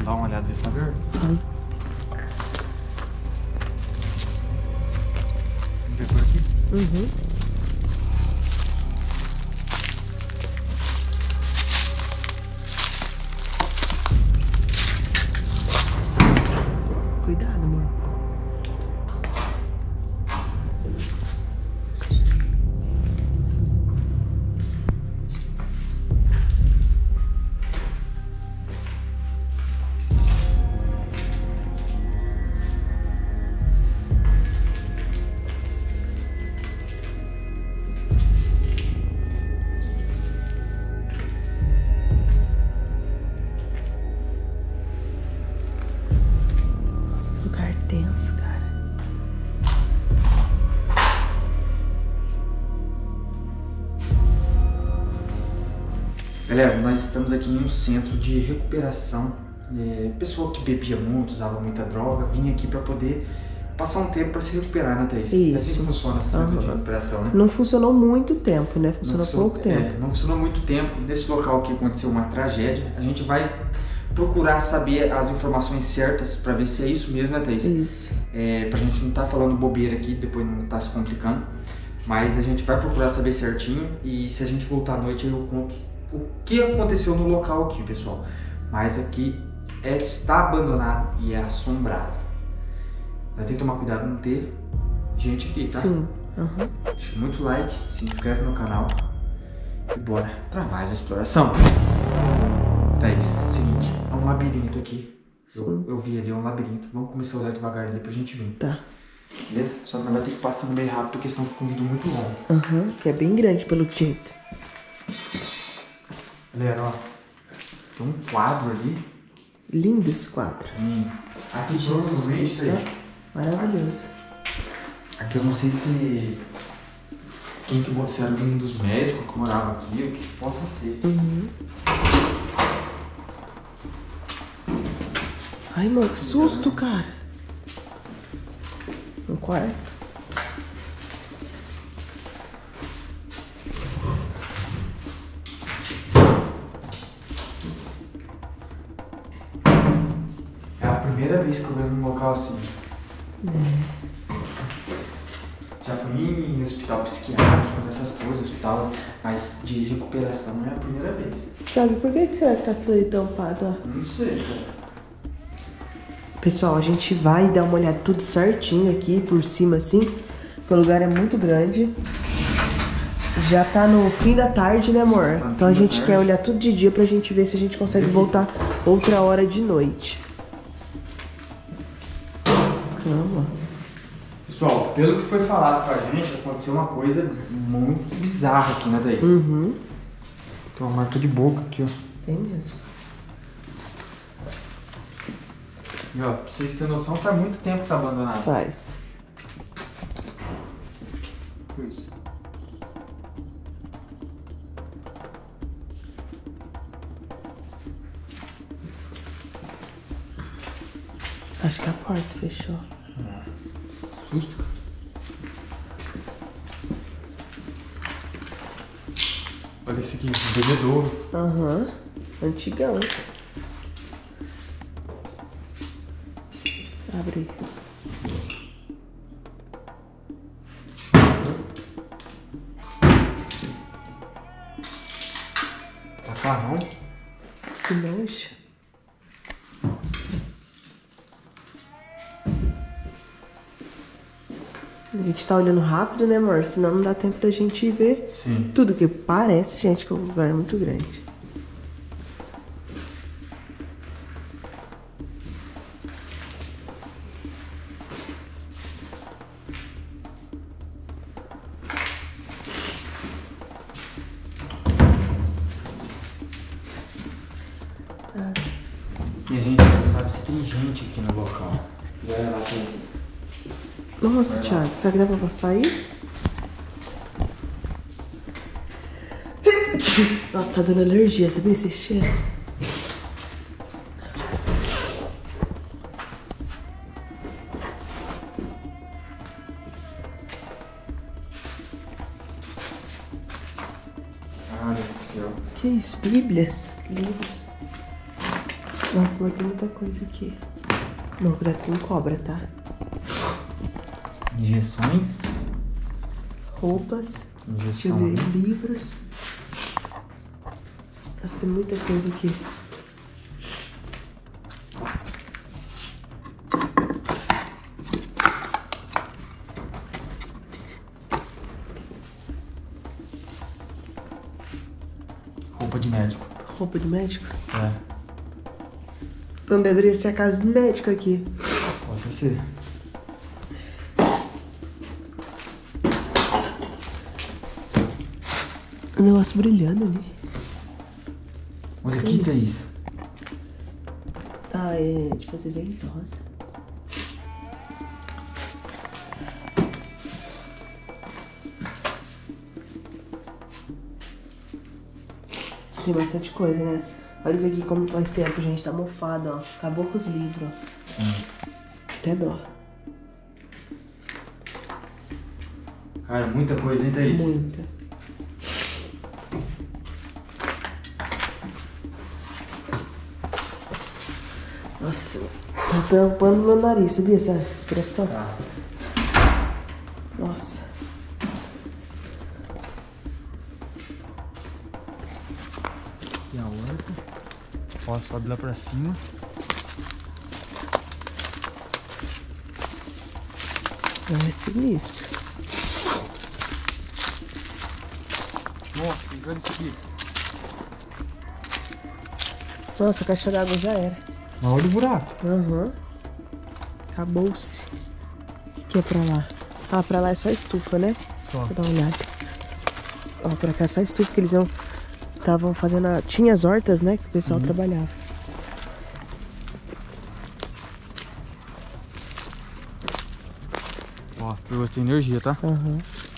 Vamos dar uma olhada, ver se tá verde. Vamos ver por aqui? Uhum. Cuidado, amor. Lugar tenso, cara. Galera, nós estamos aqui em um centro de recuperação. Pessoa que bebia muito, usava muita droga, vinha aqui para poder passar um tempo para se recuperar, né, Thaís? Isso. É assim que funciona esse centro de recuperação, né? Não funcionou muito tempo, né? Funcionou pouco tempo. Não funcionou muito tempo. Nesse local aqui aconteceu uma tragédia. A gente vai procurar saber as informações certas para ver se é isso mesmo, né, Thaís? Isso. Pra gente não estar falando bobeira aqui, depois não tá se complicando. Mas a gente vai procurar saber certinho e se a gente voltar à noite eu conto o que aconteceu no local aqui, pessoal. Mas aqui está abandonado e é assombrado. Nós temos que tomar cuidado não ter gente aqui, tá? Sim. Uhum. Deixa muito like, se inscreve no canal e bora pra mais uma exploração. Thaís, seguinte, é um labirinto aqui. Eu vi ali, é um labirinto. Vamos começar a olhar devagar ali pra gente vir. Tá. Beleza? Só que nós vamos ter que passar no meio rápido, porque senão fica um vídeo muito longo. Aham, que é bem grande pelo jeito. Galera, ó. Tem um quadro ali. Lindo esse quadro. Aqui Jesus provavelmente, Cristo, Thaís. maravilhoso. Aqui eu não sei se... Quem que se era um dos médicos que morava aqui, o que possa ser. Uhum. Ai, mano, que susto, cara. Um quarto. É a primeira vez que eu venho num local assim. Já fui em hospital psiquiátrico, nessas coisas, hospital, mas de recuperação não é a primeira vez. Thiago, por que será que tá tudo aí tampado, ó? Não sei, cara. Pessoal, a gente vai dar uma olhada tudo certinho aqui, por cima assim, porque o lugar é muito grande. Já tá no fim da tarde, né, amor? Tá no Então a fim da gente tarde. quer olhar tudo de dia pra gente ver se a gente consegue voltar outra hora de noite. Calma. Pessoal, pelo que foi falado pra gente, aconteceu uma coisa muito bizarra aqui, né, Thaís? Uhum. Tem uma marca de boca aqui, ó. Tem mesmo. E ó, pra vocês terem noção, faz muito tempo que tá abandonado. Faz. Foi isso. Acho que a porta fechou. Susto. Olha esse aqui, um bebedouro. Aham. Antigão. Abre. Macarrão. Que nojo. A gente tá olhando rápido, né, amor? Senão não dá tempo da gente ver Sim. tudo, que parece, gente, que o lugar é muito grande. E a gente não sabe se tem gente aqui no local. E olha lá, Thaís. Nossa, Thiago, será que dá pra passar aí? Nossa, tá dando alergia, sabia esses cheiros? Olha do céu. Que isso? Bíblias? Livros? Nossa, mas tem muita coisa aqui. Não, cuidado com cobra, tá? Injeções. Roupas. Injeção. Deixa eu ver, livros. Nossa, tem muita coisa aqui. Roupa de médico. Roupa de médico? É. Então deveria ser a casa do médico aqui. Pode ser. Um negócio brilhando ali. Olha aqui, Thaís. Ah, é de fazer ventosa. Tem bastante coisa, né? Olha isso aqui como faz tempo, gente. Tá mofado, ó. Acabou com os livros, ó. Até dó. Cara, muita coisa, hein, Thaís? Muita. Nossa, tá tampando meu nariz, sabia essa expressão? Tá. Nossa. E a horta. Ó, sobe lá pra cima. É sinistro. Nossa, olha isso aqui. Nossa, a caixa d'água já era. Mas olha o buraco. Aham. Acabou-se. O que é pra lá? Ah, pra lá é só estufa, né? Só. Deixa eu dar uma olhada. Ó, pra cá é só estufa, que eles estavam fazendo Tinha as hortas, né? Que o pessoal trabalhava. Ó, pegou essa energia, tá? Aham.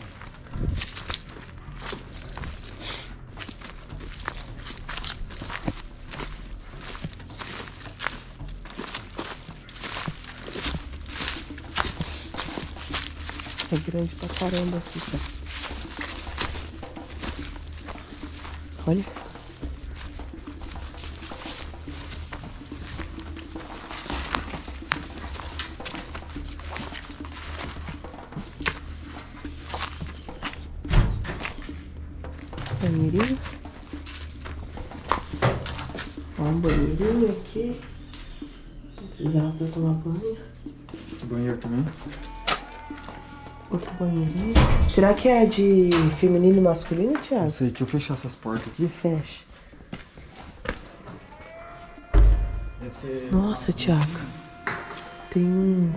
É grande pra caramba aqui, tá? Olha. Banheirinho. Ó, um banheirinho aqui. Precisava pra tomar banho. Esse banheiro também. Outro banheirinho. Será que é de feminino e masculino, Não Thiago? sei, deixa eu fechar essas portas aqui. Fecha. Deve ser... Nossa, Thiago. Tem um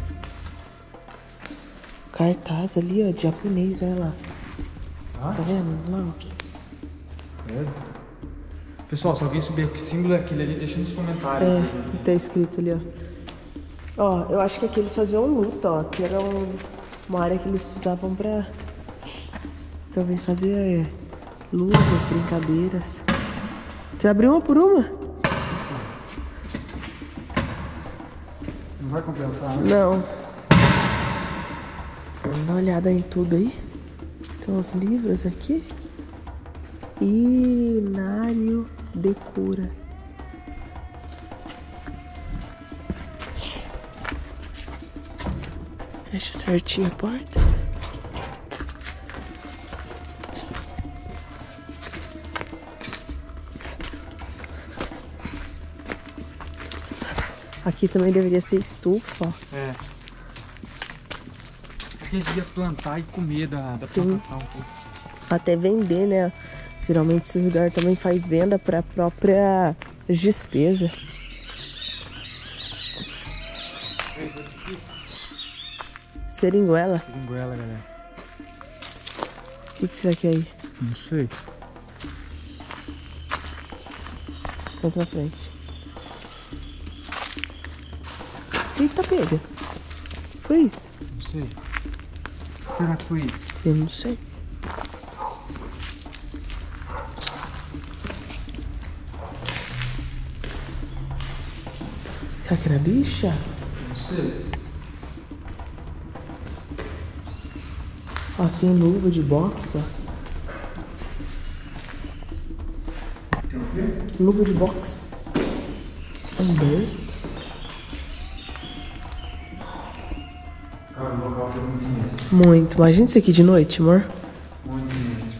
cartaz ali, ó, de japonês, olha lá. Ah, Tá vendo? Lá, é. Pessoal, se alguém souber que símbolo é aquele ali, deixa nos ó. comentários. É, tá escrito ali, ó. Ó, eu acho que aqui eles faziam luta, ó. Que era uma área que eles usavam pra também fazer lutas, brincadeiras. Você abriu uma por uma? Não vai compensar, né? Não. Vamos dar uma olhada em tudo aí. Tem uns livros aqui. Inário de cura. Fecha certinho a porta. Aqui também deveria ser estufa, ó. É. Aqui eles deviam plantar e comer da Sim. plantação. Até vender, né? Geralmente esse lugar também faz venda para própria despesa. Seringuela? Seringuela, galera. O que será que é aí? Não sei. Entra na frente. Eita, pega. Foi isso? Não sei. Será que foi isso? Eu não sei. Será que era bicha? Não sei. Ó, tem luva de boxe, ó. Tem o quê? Luva de boxe. berço. Cara, o local aqui é muito sinistro. Muito. Imagina isso aqui de noite, amor. Muito sinistro.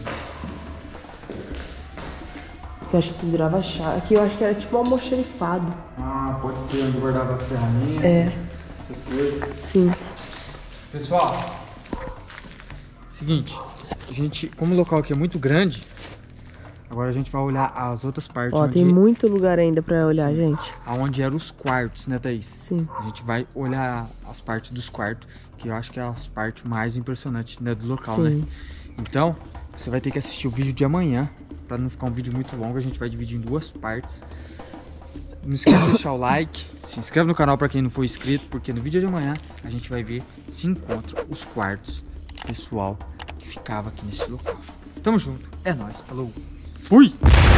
Eu acho que pendurava a chave. Aqui eu acho que era tipo um almoxerifado. Ah, pode ser onde guardava as ferramentas. Essas coisas. Sim. Pessoal, seguinte, como o local aqui é muito grande, agora a gente vai olhar as outras partes. Ó, onde, tem muito lugar ainda pra olhar, gente. aonde eram os quartos, né, Thaís? Sim. A gente vai olhar as partes dos quartos, que eu acho que é as partes mais impressionantes, né, do local, Sim. né? Então, você vai ter que assistir o vídeo de amanhã, pra não ficar um vídeo muito longo, a gente vai dividir em 2 partes. Não esquece de deixar o like, se inscreve no canal pra quem não for inscrito, porque no vídeo de amanhã a gente vai ver se encontra os quartos do pessoal que ficava aqui nesse local. Tamo junto, é nóis, falou, fui!